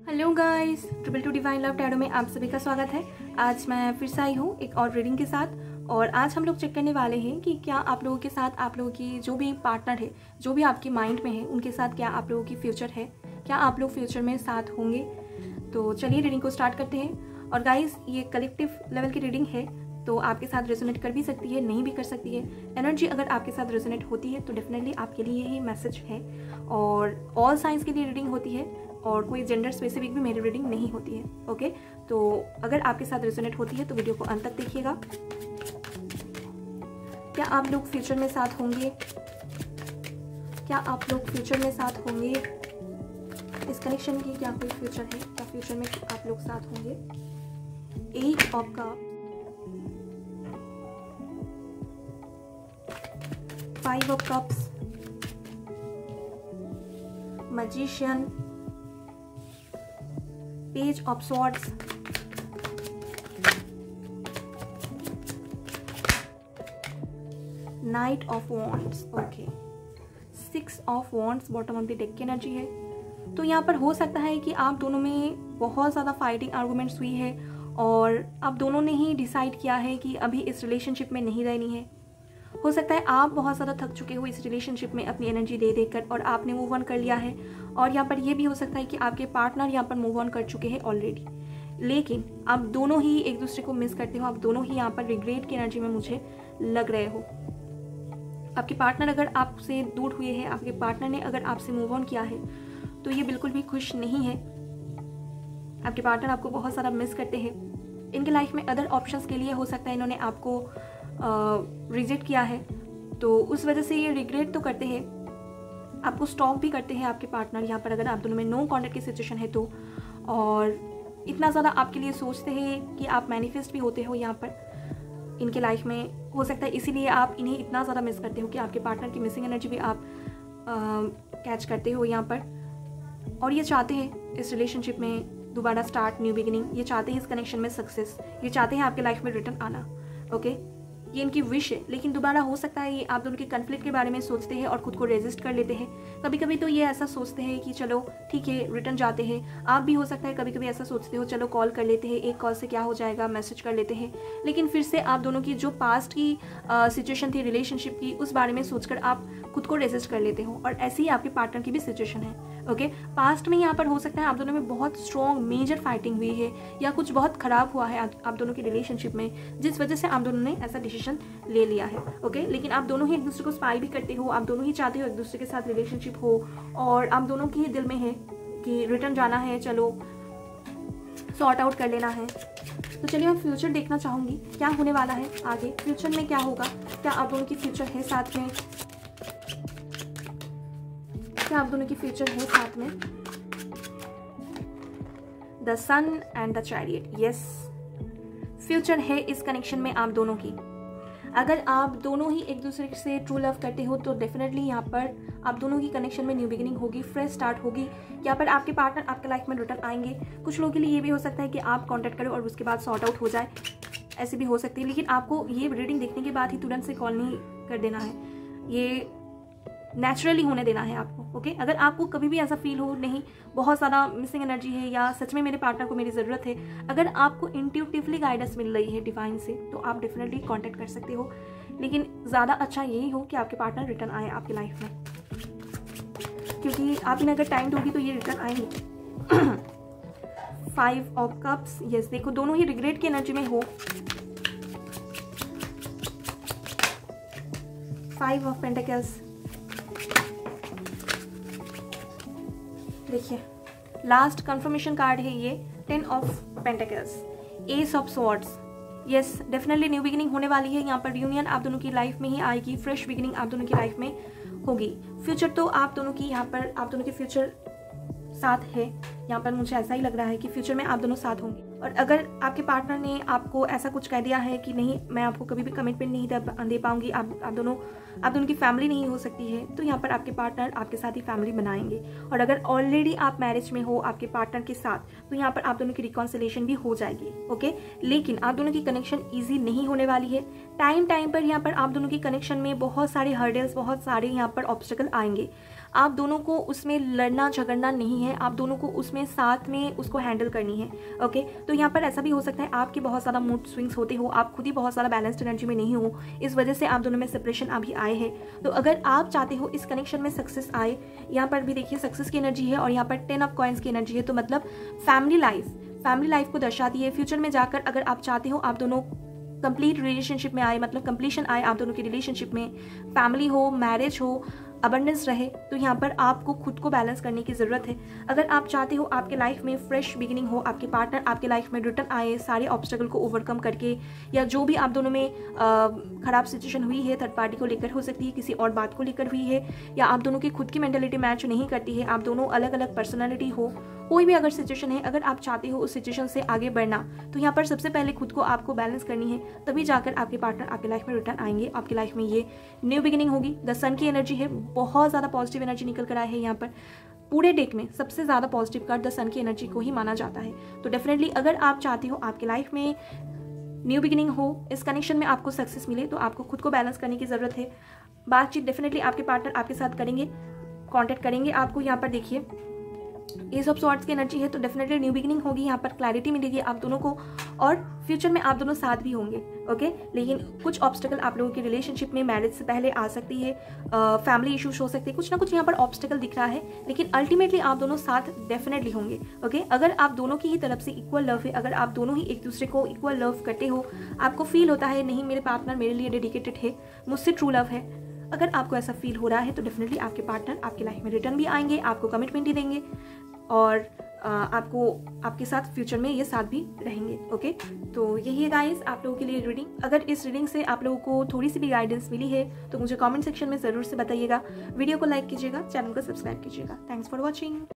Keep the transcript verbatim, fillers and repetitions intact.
Hello guys, triple two divine love tarot में आप सभी का स्वागत है। आज मैं फिर से आई हूँ एक और रीडिंग के साथ और आज हम लोग चेक करने वाले हैं कि क्या आप लोगों के साथ आप लोगों की जो भी पार्टनर है, जो भी आपके माइंड में है, उनके साथ क्या आप लोगों की फ्यूचर है, क्या आप लोग फ्यूचर में साथ होंगे। तो चलिए रीडिंग को स्टार्ट करते हैं। और गाइस, ये कलेक्टिव लेवल की रीडिंग है तो आपके साथ रेजोनेट कर भी सकती है, नहीं भी कर सकती है। एनर्जी अगर आपके साथ रेजोनेट होती है तो डेफिनेटली आपके लिए ही मैसेज है। और ऑल साइंस के लिए रीडिंग होती है और कोई जेंडर स्पेसिफिक भी मेरी रीडिंग नहीं होती है। ओके, तो अगर आपके साथ रेजोनेट होती है तो वीडियो को अंत तक देखिएगा। क्या आप लोग फ्यूचर में साथ होंगे? क्या आप लोग फ्यूचर में साथ होंगे? इस कनेक्शन की क्या कोई फ्यूचर है? क्या फ्यूचर में आप लोग साथ होंगे? Eight of cups, five of cups, magician, page of swords, knight of wands, okay, six of wands bottom of the deck की एनर्जी है। तो यहाँ पर हो सकता है कि आप दोनों में बहुत ज़्यादा फाइटिंग आर्गूमेंट्स हुई है और आप दोनों ने ही डिसाइड किया है कि अभी इस रिलेशनशिप में नहीं रहनी है। हो सकता है आप बहुत ज़्यादा थक चुके हो इस रिलेशनशिप में अपनी एनर्जी दे देकर और आपने मूव ऑन कर लिया है। और यहाँ पर यह भी हो सकता है कि आपके पार्टनर यहाँ पर मूव ऑन कर चुके हैं ऑलरेडी, लेकिन आप दोनों ही एक दूसरे को मिस करते हो। आप दोनों ही यहाँ पर रिग्रेट की एनर्जी में मुझे लग रहे हो। आपके पार्टनर अगर आपसे दूर हुए हैं, आपके पार्टनर ने अगर आपसे मूव ऑन किया है तो ये बिल्कुल भी खुश नहीं है। आपके पार्टनर आपको बहुत ज़्यादा मिस करते हैं। इनके लाइफ में अदर ऑप्शंस के लिए हो सकता है इन्होंने आपको रिजेक्ट किया है, तो उस वजह से ये रिग्रेट तो करते हैं, आपको स्टॉप भी करते हैं आपके पार्टनर यहाँ पर अगर आप दोनों में नो कॉन्टेक्ट की सिचुएशन है तो। और इतना ज़्यादा आपके लिए सोचते हैं कि आप मैनिफेस्ट भी होते हो यहाँ पर इनके लाइफ में। हो सकता है इसीलिए आप इन्हें इतना ज़्यादा मिस करते हो कि आपके पार्टनर की मिसिंग एनर्जी भी आप कैच करते हो यहाँ पर। और ये चाहते हैं इस रिलेशनशिप में दोबारा स्टार्ट, न्यू बिगिनिंग। ये चाहते हैं इस कनेक्शन में सक्सेस, ये चाहते हैं आपके लाइफ में रिटर्न आना। ओके, ये इनकी विश है। लेकिन दोबारा हो सकता है ये आप दोनों के कन्फ्लिक्ट के बारे में सोचते हैं और खुद को रेजिस्ट कर लेते हैं। कभी कभी तो ये ऐसा सोचते हैं कि चलो ठीक है रिटर्न जाते हैं। आप भी हो सकता है कभी कभी ऐसा सोचते हो चलो कॉल कर लेते हैं, एक कॉल से क्या हो जाएगा, मैसेज कर लेते हैं। लेकिन फिर से आप दोनों की जो पास्ट की सिचुएशन थी रिलेशनशिप की, उस बारे में सोचकर आप खुद को रेजिस्ट कर लेते हो। और ऐसी ही आपके पार्टनर की भी सिचुएशन है। ओके, पास्ट में यहाँ पर हो सकता है आप दोनों में बहुत स्ट्रॉन्ग मेजर फाइटिंग हुई है या कुछ बहुत खराब हुआ है आप दोनों की रिलेशनशिप में, जिस वजह से आप दोनों ने ऐसा डिसीजन ले लिया है। ओके, लेकिन आप दोनों ही एक दूसरे को स्पाई भी करते हो, आप दोनों ही चाहते हो एक दूसरे के साथ रिलेशनशिप हो और आप दोनों के ही दिल में है कि रिटर्न जाना है, चलो सॉर्ट आउट कर लेना है। तो चलिए मैं फ्यूचर देखना चाहूँगी क्या होने वाला है आगे, फ्यूचर में क्या होगा। क्या आप दोनों की फ्यूचर है साथ में? क्या आप दोनों की फ्यूचर है साथ में? The sun and the chariot, yes, future है इस कनेक्शन में आप दोनों की। अगर आप दोनों ही एक दूसरे से ट्रू लव करते हो तो डेफिनेटली यहाँ पर आप दोनों की कनेक्शन में न्यू बिगिनिंग होगी, फ्रेश स्टार्ट होगी। यहाँ पर आपके पार्टनर आपके लाइफ में रिटर्न आएंगे। कुछ लोगों के लिए ये भी हो सकता है कि आप कांटेक्ट करो और उसके बाद सॉर्ट आउट हो जाए, ऐसे भी हो सकती है। लेकिन आपको ये रीडिंग देखने के बाद ही तुरंत से कॉल नहीं कर देना है, ये नेचुरली होने देना है आपको। ओके, अगर आपको कभी भी ऐसा फील हो नहीं बहुत ज़्यादा मिसिंग एनर्जी है या सच में मेरे पार्टनर को मेरी ज़रूरत है, अगर आपको इंट्यूटिवली गाइडेंस मिल रही है डिवाइन से, तो आप डेफिनेटली कांटेक्ट कर सकते हो। लेकिन ज़्यादा अच्छा यही हो कि आपके पार्टनर रिटर्न आए आपकी लाइफ में, क्योंकि आप इन्हें अगर टाइम दोगी तो ये रिटर्न आएंगे। फाइव ऑफ कप्स, यस, देखो दोनों ही रिग्रेट की एनर्जी में हो। फाइव ऑफ पेंटिकल्स, देखिए लास्ट कंफर्मेशन कार्ड है ये, ten of pentacles, ace of swords. Yes, definitely new beginning होने वाली है। यहाँ पर रियूनियन आप दोनों की लाइफ में ही आएगी, फ्रेश बिगिनिंग आप दोनों की लाइफ में होगी। फ्यूचर तो आप दोनों की यहाँ पर आप दोनों के फ्यूचर साथ है। यहाँ पर मुझे ऐसा ही लग रहा है कि फ्यूचर में आप दोनों साथ होंगे। और अगर आपके पार्टनर ने आपको ऐसा कुछ कह दिया है कि नहीं मैं आपको कभी भी कमिटमेंट नहीं दे पाऊंगी, आप आप दोनों आप दोनों की फैमिली नहीं हो सकती है, तो यहाँ पर आपके पार्टनर आपके साथ ही फैमिली बनाएंगे। और अगर ऑलरेडी आप मैरिज में हो आपके पार्टनर के साथ, तो यहाँ पर आप दोनों की रिकॉन्सिलेशन भी हो जाएगी। ओके, लेकिन आप दोनों की कनेक्शन ईजी नहीं होने वाली है। टाइम टाइम पर यहाँ पर आप दोनों की कनेक्शन में बहुत सारे हर्डल्स, बहुत सारे यहाँ पर ऑब्स्टेकल आएंगे। आप दोनों को उसमें लड़ना झगड़ना नहीं है, आप दोनों को उसमें साथ में उसको हैंडल करनी है। ओके, तो यहाँ पर ऐसा भी हो सकता है आपके बहुत ज़्यादा मूड स्विंग्स होते हो, आप खुद ही बहुत ज़्यादा बैलेंस्ड एनर्जी में नहीं हो, इस वजह से आप दोनों में सेपरेशन अभी आए हैं। तो अगर आप चाहते हो इस कनेक्शन में सक्सेस आए, यहाँ पर भी देखिए सक्सेस की एनर्जी है और यहाँ पर टेन ऑफ कॉइन्स की एनर्जी है, तो मतलब फैमिली लाइफ फैमिली लाइफ को दर्शाती है। फ्यूचर में जाकर अगर आप चाहते हो आप दोनों कंप्लीट रिलेशनशिप में आए, मतलब कंप्लीशन आए आप दोनों की रिलेशनशिप में, फैमिली हो, मैरिज हो, अबंडेंस रहे, तो यहाँ पर आपको खुद को बैलेंस करने की ज़रूरत है। अगर आप चाहते हो आपके लाइफ में फ्रेश बिगिनिंग हो, आपके पार्टनर आपके लाइफ में रिटर्न आए सारे ऑब्स्टेकल को ओवरकम करके, या जो भी आप दोनों में ख़राब सिचुएशन हुई है थर्ड पार्टी को लेकर हो सकती है, किसी और बात को लेकर हुई है, या आप दोनों की खुद की मेंटालिटी मैच नहीं करती है, आप दोनों अलग अलग पर्सनैलिटी हो, कोई भी अगर सिचुएशन है, अगर आप चाहते हो उस सिचुएशन से आगे बढ़ना, तो यहाँ पर सबसे पहले खुद को आपको बैलेंस करनी है, तभी जाकर आपके पार्टनर आपके लाइफ में रिटर्न आएंगे, आपकी लाइफ में ये न्यू बिगिनिंग होगी। द सन की एनर्जी है, बहुत ज़्यादा पॉजिटिव एनर्जी निकल कर आए है। यहाँ पर पूरे डेक में सबसे ज़्यादा पॉजिटिव कार्ड द सन की एनर्जी को ही माना जाता है। तो डेफिनेटली अगर आप चाहते हो आपके लाइफ में न्यू बिगिनिंग हो, इस कनेक्शन में आपको सक्सेस मिले, तो आपको खुद को बैलेंस करने की ज़रूरत है। बातचीत डेफिनेटली आपके पार्टनर आपके साथ करेंगे, कॉन्टैक्ट करेंगे आपको। यहाँ पर देखिए एस ऑफ स्वॉर्ड्स की एनर्जी है, तो डेफिनेटली न्यू बिगिनिंग होगी, यहाँ पर क्लैरिटी मिलेगी आप दोनों को, और फ्यूचर में आप दोनों साथ भी होंगे। ओके, लेकिन कुछ ऑब्स्टेकल आप लोगों की रिलेशनशिप में मैरिज से पहले आ सकती है, फैमिली इश्यूज हो सकते हैं, कुछ ना कुछ यहाँ पर ऑब्स्टेकल दिख रहा है, लेकिन अल्टीमेटली आप दोनों साथ डेफिनेटली होंगे। ओके, अगर आप दोनों की ही तरफ से इक्वल लव है, अगर आप दोनों ही एक दूसरे को इक्वल लव करते हो, आपको फील होता है नहीं मेरे पार्टनर मेरे लिए डेडिकेटेड है, मुझसे ट्रू लव है, अगर आपको ऐसा फील हो रहा है, तो डेफिनेटली आपके पार्टनर आपकी लाइफ में रिटर्न भी आएंगे, आपको कमिटमेंट ही देंगे, और आपको आपके साथ फ्यूचर में ये साथ भी रहेंगे। ओके, तो यही है गाइस आप लोगों के लिए रीडिंग। अगर इस रीडिंग से आप लोगों को थोड़ी सी भी गाइडेंस मिली है तो मुझे कमेंट सेक्शन में ज़रूर से बताइएगा। वीडियो को लाइक कीजिएगा, चैनल को सब्सक्राइब कीजिएगा। Thanks for watching.